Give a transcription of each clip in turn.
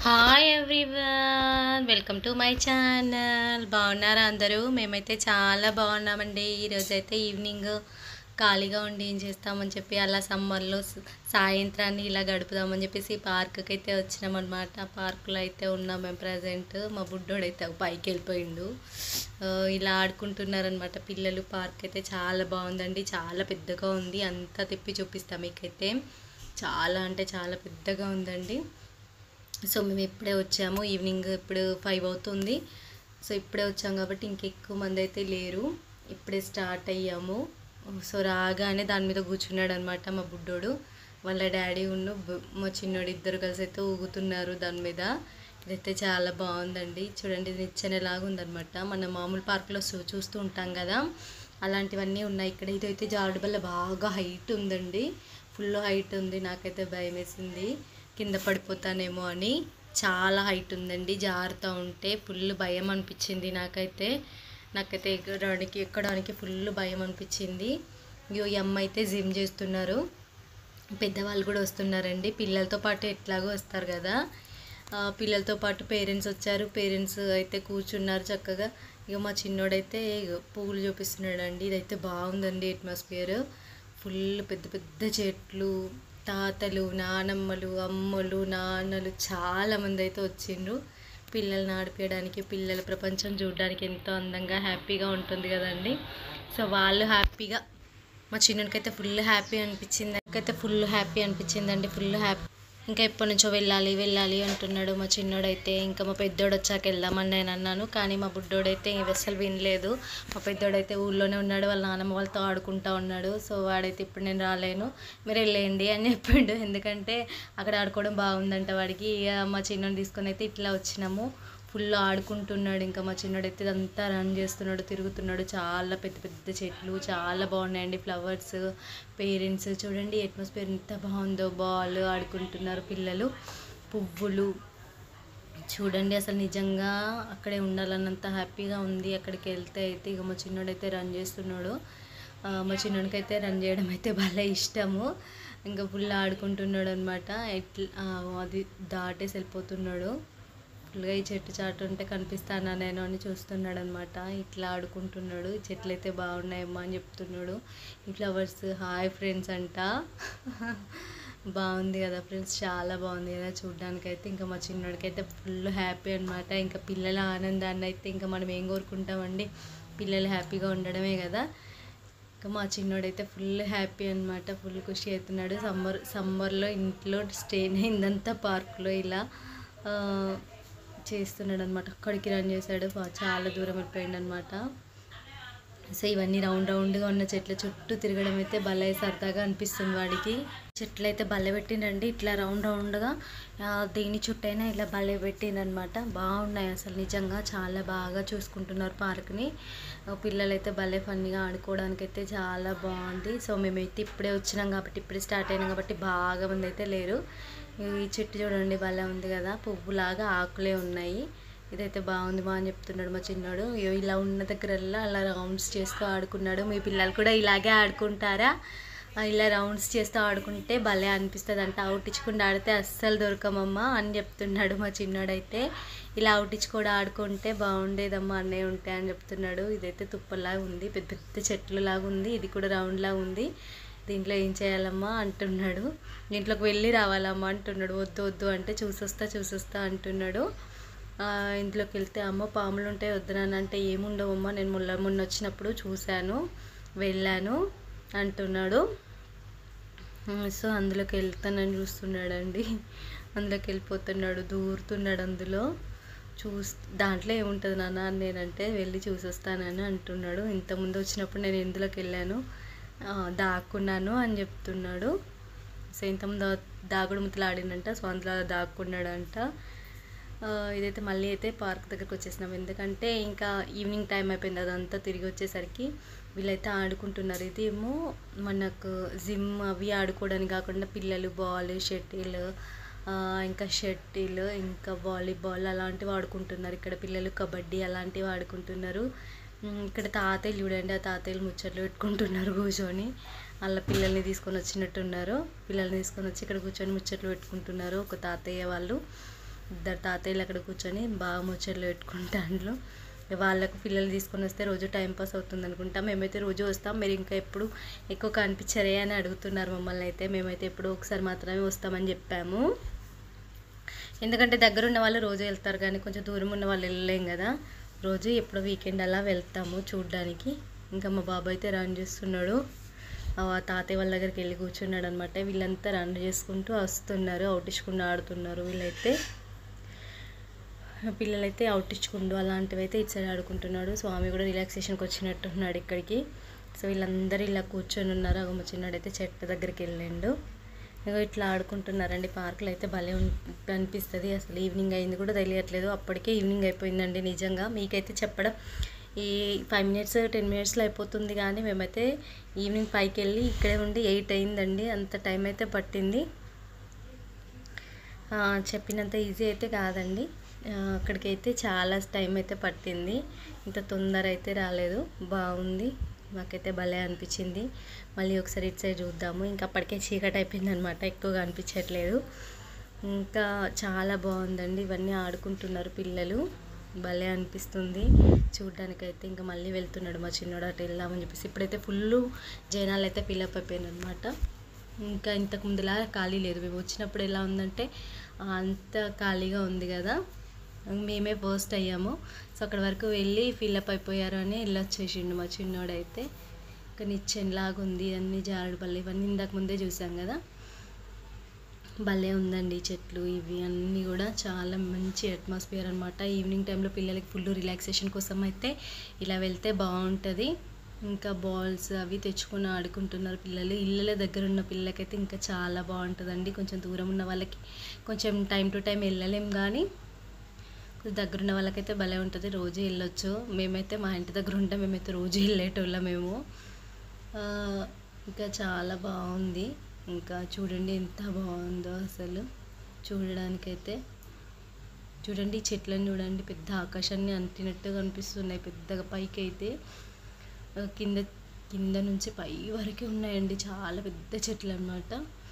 Hi everyone, welcome to my channel. బాగున్నారా అందరూ? మేమైతే చాలా బాగున్నామండి. ఈరోజైతే ఈవినింగ్ ఖాళీగా ఉండి ఏం చేస్తామని చెప్పి అలా సమ్మర్లో సాయంత్రాన్ని ఇలా గడుపుదామని చెప్పేసి పార్క్కి అయితే వచ్చినామన్నమాట. పార్కులో అయితే ఉన్నాం మేము ప్రజెంట్. మా బుడ్డోడైతే పైకి వెళ్ళిపోయిండు. ఇలా ఆడుకుంటున్నారనమాట పిల్లలు. పార్క్ అయితే చాలా బాగుందండి, చాలా పెద్దగా ఉంది. అంతా తిప్పి చూపిస్తాం మీకైతే. చాలా అంటే చాలా పెద్దగా ఉందండి. సో మేము ఇప్పుడే వచ్చాము. ఈవినింగ్ ఇప్పుడు 5 అవుతుంది. సో ఇప్పుడే వచ్చాం కాబట్టి ఇంకెక్కువ మంది అయితే లేరు. ఇప్పుడే స్టార్ట్ అయ్యాము. సో రాగానే దాని మీద కూర్చున్నాడు అనమాట మా బుడ్డోడు. వాళ్ళ డాడీ మా చిన్నోడు ఇద్దరు కలిసి అయితే ఊగుతున్నారు దాని మీద. ఇదైతే చాలా బాగుందండి. చూడండి, ఇది నిచ్చెనలాగా ఉందనమాట. మన మామూలు పార్కులో చూస్తూ ఉంటాం కదా, అలాంటివన్నీ ఉన్నాయి ఇక్కడ. ఇదైతే జారుడుబల్ల బాగా హైట్ ఉందండి, ఫుల్ హైట్ ఉంది. నాకైతే భయం వేసింది కింద పడిపోతానేమో అని. చాలా హైట్ ఉందండి, జారుతూ ఉంటే ఫుల్ భయం అనిపించింది నాకైతే ఎక్కడానికి ఫుల్ భయం అనిపించింది. ఈ అమ్మ అయితే జిమ్ చేస్తున్నారు. పెద్దవాళ్ళు కూడా వస్తున్నారండి, పిల్లలతో పాటు ఎట్లాగో వస్తారు కదా. పిల్లలతో పాటు పేరెంట్స్ వచ్చారు. పేరెంట్స్ అయితే కూర్చున్నారు చక్కగా. ఇక మా చిన్నోడైతే పువ్వులు చూపిస్తున్నాడండి. ఇదైతే బాగుందండి అట్మాస్ఫియర్. ఫుల్ పెద్ద పెద్ద చెట్లు, తాతలు, నానమ్మలు, అమ్మలు, నాన్నలు చాలామంది అయితే వచ్చిండ్రు పిల్లల్ని ఆడిపించడానికి. పిల్లల ప్రపంచం చూడడానికి ఎంతో అందంగా హ్యాపీగా ఉంటుంది కదండి. సో వాళ్ళు హ్యాపీగా, మా చిన్నకైతే ఫుల్ హ్యాపీ అనిపించింది. నాకైతే ఫుల్ హ్యాపీ అనిపించిందండి, ఫుల్ హ్యాపీ. ఇంకా ఎప్పటి నుంచో వెళ్ళాలి అంటున్నాడు మా చిన్నోడైతే. ఇంకా మా పెద్దోడు వచ్చాక వెళ్దామని నేను అన్నాను, కానీ మా బుడ్డోడైతే అసలు వినలేదు. మా పెద్దోడైతే ఊళ్ళోనే ఉన్నాడు, వాళ్ళ నాన్నమ్మ వాళ్ళతో ఆడుకుంటూ ఉన్నాడు. సో వాడైతే ఇప్పుడు నేను రాలేను, మీరు వెళ్ళేయండి అని చెప్పిండు. ఎందుకంటే అక్కడ ఆడుకోవడం బాగుందంట వాడికి. మా చిన్నోని తీసుకొని అయితే ఇట్లా వచ్చినాము. ఫుల్ ఆడుకుంటున్నాడు. ఇంకా మా చిన్నోడైతే ఇదంతా రన్ చేస్తున్నాడు, తిరుగుతున్నాడు. చాలా పెద్ద పెద్ద చెట్లు చాలా బాగున్నాయండి, ఫ్లవర్స్. పేరెంట్స్ చూడండి అట్మాస్ఫియర్ ఎంత బాగుందో. బాల్ ఆడుకుంటున్నారు పిల్లలు, పువ్వులు చూడండి. అసలు నిజంగా అక్కడే ఉండాలన్నంత హ్యాపీగా ఉంది. అక్కడికి వెళ్తే అయితే ఇక మా చిన్నోడైతే రన్ చేస్తున్నాడు. మా చిన్నోడికైతే రన్ చేయడం అయితే భలే ఇష్టము. ఇంకా ఫుల్ ఆడుకుంటున్నాడు అనమాట. అది దాటేసి వెళ్ళిపోతున్నాడు. ఫుల్గా ఈ చెట్టు చాటు ఉంటే కనిపిస్తానా నేను అని చూస్తున్నాడు అనమాట. ఇట్లా ఆడుకుంటున్నాడు. ఈ చెట్లు అయితే బాగున్నాయమ్మా అని చెప్తున్నాడు. ఈ ఫ్లవర్స్ హాయ్ ఫ్రెండ్స్ అంట. బాగుంది కదా ఫ్రెండ్స్, చాలా బాగుంది కదా చూడడానికైతే. ఇంకా మా చిన్నోడికైతే ఫుల్ హ్యాపీ అనమాట. ఇంకా పిల్లల ఆనందాన్ని అయితే ఇంకా మనం ఏం కోరుకుంటామండి, పిల్లలు హ్యాపీగా ఉండడమే కదా. ఇంకా మా చిన్నోడైతే ఫుల్ హ్యాపీ అనమాట, ఫుల్ ఖుషి అవుతున్నాడు. సమ్మర్లో ఇంట్లో స్టే అయిందంతా పార్కులో ఇలా చేస్తున్నాడు అనమాట. అక్కడికి రన్ చేశాడు, చాలా దూరం వెళ్ళిపోయింది అనమాట. సో ఇవన్నీ రౌండ్గా ఉన్న చెట్ల చుట్టూ తిరగడం అయితే భలే సరదాగా అనిపిస్తుంది వాడికి. చెట్లు అయితే భలే పెట్టిండండి, ఇట్లా రౌండ్గా దేని చుట్టైనా ఇలా భలే పెట్టిండనమాట. బాగున్నాయి అసలు నిజంగా, చాలా బాగా చూసుకుంటున్నారు పార్క్ని. పిల్లలైతే భలే ఫన్నీగా ఆడుకోవడానికి అయితే చాలా బాగుంది. సో మేమైతే ఇప్పుడే వచ్చినాం కాబట్టి, ఇప్పుడే స్టార్ట్ అయినాం కాబట్టి బాగా మంది అయితే లేరు. ఈ చెట్టు చూడండి భలే ఉంది కదా, పువ్వులాగా ఆకులే ఉన్నాయి. ఇదైతే బాగుంది అని చెప్తున్నాడు మా చిన్నోడు. ఇలా ఉన్న దగ్గరల్లా అలా రౌండ్స్ చేస్తూ ఆడుకున్నాడు. మీ పిల్లలు కూడా ఇలాగే ఆడుకుంటారా? ఇలా రౌండ్స్ చేస్తూ ఆడుకుంటే భలే అనిపిస్తుంది అంట. అవుటించకుండా ఆడితే అస్సలు దొరకమమ్మా అని చెప్తున్నాడు మా చిన్నోడైతే. ఇలా అవుటించుకోవడం ఆడుకుంటే బాగుండేదమ్మా, అన్నయ్య ఉంటాయి అని చెప్తున్నాడు. ఇదైతే తుప్పలాగా ఉంది, పెద్ద పెద్ద చెట్లు లాగా ఉంది. ఇది కూడా రౌండ్లాగా ఉంది. దీంట్లో ఏం చేయాలమ్మా అంటున్నాడు. దీంట్లోకి వెళ్ళి రావాలమ్మా అంటున్నాడు. వద్దు అంటే చూసొస్తా అంటున్నాడు. ఇంట్లోకి వెళ్తే అమ్మ పాములు ఉంటాయి వద్దునంటే ఏముండవమ్మా, నేను మొన్న వచ్చినప్పుడు చూశాను, వెళ్ళాను అంటున్నాడు. సో అందులోకి వెళ్తానని చూస్తున్నాడండి. అందులోకి వెళ్ళిపోతున్నాడు, దూరుతున్నాడు. అందులో దాంట్లో ఏముంటుంది నాన్న అని నేనంటే వెళ్ళి చూసొస్తానని అంటున్నాడు. ఇంతకుముందు వచ్చినప్పుడు నేను ఇందులోకి వెళ్ళాను, దాక్కున్నాను అని చెప్తున్నాడు. సో ఇంతకుముందు దాగుడు ముత్తలు ఆడిందంట, సో అందులో దాక్కున్నాడంట. ఇదైతే మళ్ళీ అయితే పార్క్ దగ్గరికి వచ్చేసినాం, ఎందుకంటే ఇంకా ఈవినింగ్ టైం అయిపోయింది. అదంతా తిరిగి వచ్చేసరికి వీళ్ళైతే ఆడుకుంటున్నారు. ఇది ఏమో మనకు జిమ్ అవి ఆడుకోవడానికి కాకుండా పిల్లలు బాల్, షటిల్, ఇంకా వాలీబాల్ అలాంటివి ఆడుకుంటున్నారు. ఇక్కడ పిల్లలు కబడ్డీ అలాంటివి ఆడుకుంటున్నారు. ఇక్కడ తాతయ్యలు చూడండి, ఆ తాతయ్యలు ముచ్చట్లు పెట్టుకుంటున్నారు కూర్చొని. వాళ్ళ పిల్లల్ని తీసుకొని వచ్చినట్టున్నారు. పిల్లల్ని తీసుకొని వచ్చి ఇక్కడ కూర్చొని ముచ్చట్లు పెట్టుకుంటున్నారు ఒక తాతయ్య వాళ్ళు. ఇద్దరు తాతయ్యలు అక్కడ కూర్చొని బాగా ముచ్చట్లు పెట్టుకుంటాండ్రు. వాళ్ళకు పిల్లలు తీసుకొని వస్తే రోజు టైంపాస్ అవుతుంది అనుకుంటా. మేమైతే రోజు వస్తాం, మీరు ఇంకా ఎప్పుడు ఎక్కువ కనిపించరే అని అడుగుతున్నారు మమ్మల్ని అయితే. మేమైతే ఎప్పుడు ఒకసారి మాత్రమే వస్తామని చెప్పాము. ఎందుకంటే దగ్గర ఉన్న వాళ్ళు రోజు వెళ్తారు, కానీ కొంచెం దూరం ఉన్న వాళ్ళు వెళ్ళలేం కదా. రోజు ఎప్పుడో వీకెండ్ అలా వెళ్తాము చూడ్డానికి. ఇంకా మా బాబు అయితే రన్ చేస్తున్నాడు, తాతయ్య వాళ్ళ దగ్గరికి వెళ్ళి కూర్చున్నాడు అనమాట. వీళ్ళంతా రన్ చేసుకుంటూ వస్తున్నారు, అవుటించుకుంటూ ఆడుతున్నారు. వీళ్ళైతే పిల్లలైతే అవుటించుకుంటూ అలాంటివి అయితే ఇటు సైడ్ ఆడుకుంటున్నాడు. స్వామి కూడా రిలాక్సేషన్కి వచ్చినట్టున్నాడు ఇక్కడికి. సో వీళ్ళందరూ ఇలా కూర్చొని ఉన్నారు. అగమ్మ చిన్నాడైతే చెట్టు దగ్గరికి వెళ్ళిండు. ఇట్లా ఆడుకుంటున్నారండి. పార్కులో అయితే భలే అనిపిస్తుంది. అసలు ఈవినింగ్ అయింది కూడా తెలియట్లేదు, అప్పటికే ఈవినింగ్ అయిపోయిందండి. నిజంగా మీకైతే చెప్పడం ఈ 5 మినిట్స్ 10 మినిట్స్లో అయిపోతుంది, కానీ మేమైతే ఈవినింగ్ 5కి వెళ్ళి ఇక్కడే ఉండి 8 అయిందండి. అంత టైం అయితే పట్టింది. చెప్పినంత ఈజీ అయితే కాదండి, అక్కడికైతే చాలా టైం అయితే పట్టింది. ఇంత తొందర అయితే రాలేదు. బాగుంది, నాకైతే భలే అనిపించింది. మళ్ళీ ఒకసారి ఇటు సైడ్ చూద్దాము. ఇంకా అప్పటికే చీకటి అయిపోయింది అనమాట, ఎక్కువగా అనిపించట్లేదు. ఇంకా చాలా బాగుందండి. ఇవన్నీ ఆడుకుంటున్నారు పిల్లలు, భలే అనిపిస్తుంది చూడ్డానికైతే. ఇంకా మళ్ళీ వెళ్తున్నాడు మా చిన్నోడు అటు వెళ్దామని చెప్పేసి. ఇప్పుడైతే ఫుల్ జనాలు అయితే ఫిల్అప్ అయిపోయింది అనమాట. ఇంకా ఇంతకు ముందులా ఖాళీ లేదు. మేము వచ్చినప్పుడు ఎలా ఉందంటే అంత ఖాళీగా ఉంది కదా, మేమే పోస్ట్ అయ్యాము. సో అక్కడి వరకు వెళ్ళి ఫిల్అప్ అయిపోయారు అని వెళ్ళొచ్చేసిండు మా చిన్నోడైతే. ఇంకా నిచ్చెనలాగా ఉంది, అన్ని జారుడు బల్ల ఇవన్నీ ఇందాక ముందే చూసాం కదా. భలే ఉందండి చెట్లు ఇవి అన్నీ కూడా. చాలా మంచి అట్మాస్ఫియర్ అనమాట. ఈవినింగ్ టైంలో పిల్లలకి ఫుల్ రిలాక్సేషన్ కోసం అయితే ఇలా వెళ్తే బాగుంటుంది. ఇంకా బాల్స్ అవి తెచ్చుకొని ఆడుకుంటున్నారు పిల్లలు. ఇళ్ళ దగ్గర ఉన్న పిల్లలకైతే ఇంకా చాలా బాగుంటుందండి. కొంచెం దూరం ఉన్న వాళ్ళకి కొంచెం టైం టు టైం వెళ్ళలేం, కానీ దగ్గరున్న వాళ్ళకైతే భలే ఉంటుంది, రోజు వెళ్ళొచ్చు. మేమైతే మా ఇంటి దగ్గర ఉంటే మేమైతే రోజు వెళ్ళేటోళ్ళం మేము. ఇంకా చాలా బాగుంది. ఇంకా చూడండి ఎంత బాగుందో అసలు చూడడానికైతే. చూడండి ఈ చెట్లను చూడండి, పెద్ద ఆకాశాన్ని అంటినట్టుగా కనిపిస్తున్నాయి పెద్దగా. పైకి అయితే కింద నుంచి పై వరకు ఉన్నాయండి, చాలా పెద్ద చెట్లు అన్నమాట.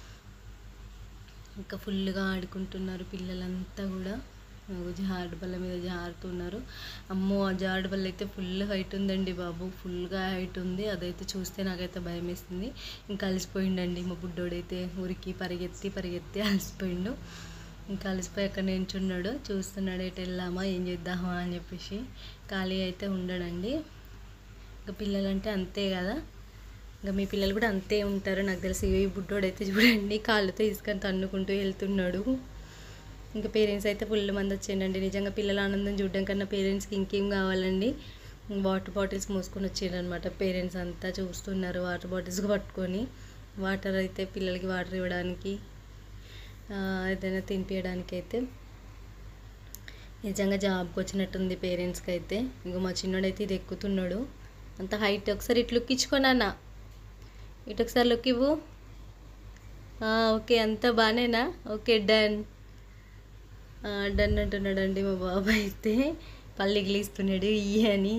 ఇంకా ఫుల్గా ఆడుకుంటున్నారు పిల్లలంతా కూడా. జారుడు బల్ల మీద జారుతున్నారు. అమ్మో, ఆ జారుడు బల్ల అయితే ఫుల్ హైట్ ఉందండి బాబు, ఫుల్గా హైట్ ఉంది. అదైతే చూస్తే నాకైతే భయం వేస్తుంది. ఇంకా అలసిపోయిండండి మా బుడ్డోడైతే, ఊరికి పరిగెత్తి అలసిపోయిండు. ఇంకా అలసిపోయి అక్కడ నించున్నాడు, చూస్తున్నాడు ఎటు వెళ్దామా ఏం చేద్దామా అని చెప్పేసి. ఖాళీ అయితే ఉండడండి. ఇంకా పిల్లలంటే అంతే కదా, ఇంకా మీ పిల్లలు కూడా అంతే ఉంటారు నాకు తెలిసి. ఈ బుడ్డోడైతే చూడండి కాళ్ళతో తీసుకొని తన్నుకుంటూ వెళ్తున్నాడు. ఇంకా పేరెంట్స్ అయితే ఫుల్ మంది వచ్చిండండి. నిజంగా పిల్లల ఆనందం చూడడం కన్నా పేరెంట్స్కి ఇంకేం కావాలండి. వాటర్ బాటిల్స్ మోసుకొని వచ్చిండ్రనమాట పేరెంట్స్ అంతా. చూస్తున్నారు వాటర్ బాటిల్స్ పట్టుకొని. వాటర్ అయితే పిల్లలకి వాటర్ ఇవ్వడానికి, ఏదైనా తినిపించడానికి అయితే నిజంగా జాబ్కి వచ్చినట్టుంది పేరెంట్స్కి అయితే. ఇంకో మా చిన్నోడైతే ఇది ఎక్కుతున్నాడు, అంత హైట్. ఒకసారి ఇటు లుక్ ఇచ్చుకోనా, ఇటు ఒకసారి లుక్ ఇవ్వు. ఓకే, అంతా బాగానేనా? ఓకే, డన్ అంటున్నాడండి మా బాబు అయితే. పళ్ళు ఎగిలిస్తున్నాడు ఈ అని.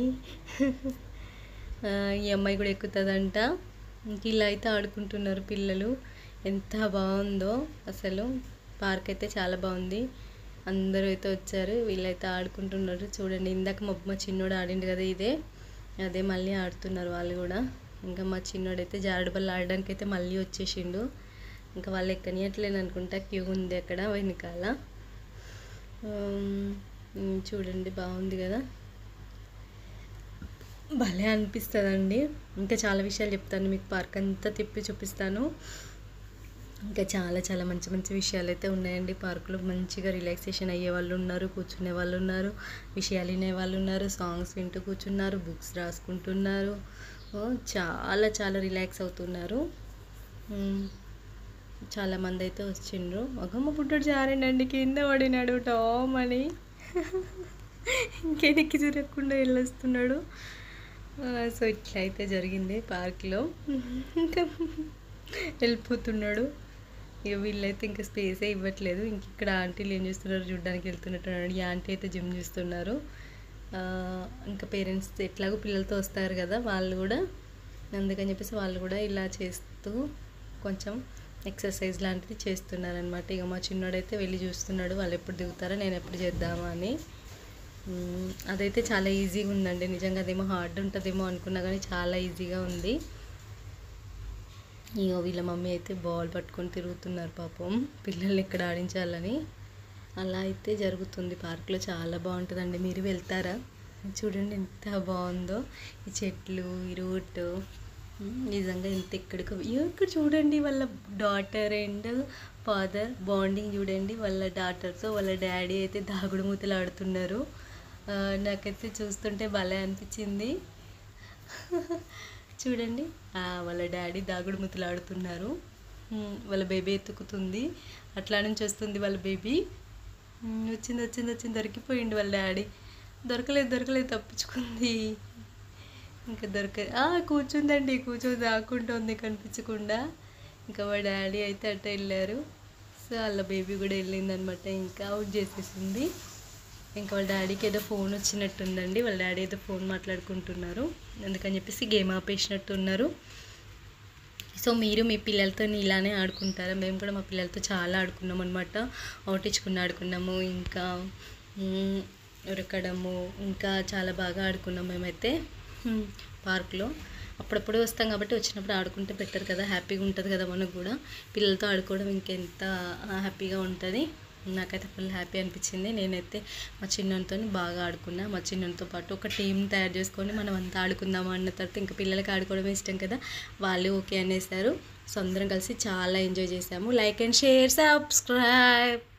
ఈ అమ్మాయి కూడా ఎక్కుతుందంట. ఇంక ఇలా అయితే ఆడుకుంటున్నారు పిల్లలు. ఎంత బాగుందో అసలు. పార్క్ అయితే చాలా బాగుంది. అందరూ అయితే వచ్చారు, వీళ్ళైతే ఆడుకుంటున్నారు చూడండి. ఇందాక మా చిన్నోడు ఆడిండు కదా ఇదే, అదే మళ్ళీ ఆడుతున్నారు వాళ్ళు కూడా. ఇంకా మా చిన్నోడైతే జారుడు బల్ల ఆడడానికి అయితే మళ్ళీ వచ్చేసిండు. ఇంకా వాళ్ళు ఎక్కనియట్లేను అనుకుంటా, క్యూ ఉంది అక్కడ వెనకాల. చూడండి బాగుంది కదా, భలే అనిపిస్తుందండి. ఇంకా చాలా విషయాలు చెప్తాను మీకు, పార్క్ అంతా తిప్పి చూపిస్తాను. ఇంకా చాలా మంచి విషయాలు అయితే ఉన్నాయండి పార్కులో. మంచిగా రిలాక్సేషన్ అయ్యే వాళ్ళు ఉన్నారు, కూర్చునే వాళ్ళు ఉన్నారు, విషయాలు వినే వాళ్ళు ఉన్నారు, సాంగ్స్ వింటూ కూర్చున్నారు, బుక్స్ రాసుకుంటున్నారు. చాలా రిలాక్స్ అవుతున్నారు. చాలామంది అయితే వచ్చిండ్రు. ఒకమ్మ పుట్టుడు జారిండండి, కింద పడినాడు టామ్ అని. ఇంకెనక్కి తిరగకుండా వెళ్ళొస్తున్నాడు. సో ఇట్లా అయితే జరిగింది పార్క్లో. ఇంకా వెళ్ళిపోతున్నాడు. ఇక వీళ్ళైతే ఇంకా స్పేసే ఇవ్వట్లేదు. ఇంక ఇక్కడ ఆంటీలు ఏం చేస్తున్నారు చూడడానికి వెళ్తున్నట్టున్నాడు. ఈ ఆంటీ అయితే జిమ్ చూస్తున్నారు. ఇంకా పేరెంట్స్ ఎట్లాగో పిల్లలతో వస్తారు కదా వాళ్ళు కూడా, అందుకని చెప్పేసి వాళ్ళు కూడా ఇలా చేస్తూ కొంచెం ఎక్సర్సైజ్ లాంటిది చేస్తున్నారనమాట. ఇక మా చిన్నోడైతే వెళ్ళి చూస్తున్నాడు వాళ్ళు ఎప్పుడు దిగుతారో నేను ఎప్పుడు చేద్దామా అని. అదైతే చాలా ఈజీగా ఉందండి నిజంగా. అదేమో హార్డ్ ఉంటుందేమో అనుకున్నా కానీ చాలా ఈజీగా ఉంది. ఇక వీళ్ళ మమ్మీ అయితే బాల్ పట్టుకొని తిరుగుతున్నారు పాపం పిల్లల్ని ఇక్కడ ఆడించాలని. అలా అయితే జరుగుతుంది పార్క్లో. చాలా బాగుంటుందండి, మీరు వెళ్తారా? చూడండి ఎంత బాగుందో ఈ చెట్లు, ఈ రూట్. నిజంగా ఇంత ఇక్కడ చూడండి వాళ్ళ డాటర్ అండ్ ఫాదర్ బాండింగ్ చూడండి. వాళ్ళ డాటర్తో వాళ్ళ డాడీ అయితే దాగుడు మూతలు ఆడుతున్నారు. నాకైతే చూస్తుంటే భలే అనిపించింది. చూడండి వాళ్ళ డాడీ దాగుడు మూతలు ఆడుతున్నారు. వాళ్ళ బేబీ ఎత్తుకుతుంది, అట్లా నుంచి వస్తుంది వాళ్ళ బేబీ. వచ్చింది దొరికిపోయింది వాళ్ళ డాడీ. దొరకలేదు తప్పించుకుంది. ఇంకా కూర్చుంది ఆకుంటుంది కనిపించకుండా. ఇంకా వాళ్ళ డాడీ అయితే అట్ట వెళ్ళారు. సో వాళ్ళ బేబీ కూడా వెళ్ళిందనమాట, ఇంకా అవుట్ చేసేసింది. ఇంకా వాళ్ళ డాడీకి ఏదో ఫోన్ వచ్చినట్టుందండి, వాళ్ళ డాడీ ఏదో ఫోన్ మాట్లాడుకుంటున్నారు, అందుకని చెప్పేసి గేమ్ ఆపేసినట్టు ఉన్నారు. సో మీరు మీ పిల్లలతో ఇలానే ఆడుకుంటారా? మేము కూడా మా పిల్లలతో చాలా ఆడుకున్నాం అనమాట. ఆడుకున్నాము, ఇంకా ఉరకడము, ఇంకా చాలా బాగా ఆడుకున్నాం మేమైతే పార్క్లో. అప్పుడప్పుడు వస్తాం కాబట్టి వచ్చినప్పుడు ఆడుకుంటే బెటర్ కదా, హ్యాపీగా ఉంటుంది కదా మనకు కూడా. పిల్లలతో ఆడుకోవడం ఇంకెంత హ్యాపీగా ఉంటుంది. నాకైతే ఫుల్ హ్యాపీ అనిపించింది. నేనైతే మా చిన్నతో బాగా ఆడుకున్నా. మా చిన్నతో పాటు ఒక టీం తయారు చేసుకొని మనం అంతా ఆడుకుందాము అన్న తర్వాత ఇంకా పిల్లలకి ఆడుకోవడం ఇష్టం కదా, వాళ్ళు ఓకే అనేసారు. సో అందరం కలిసి చాలా ఎంజాయ్ చేసాము. Like and share, subscribe.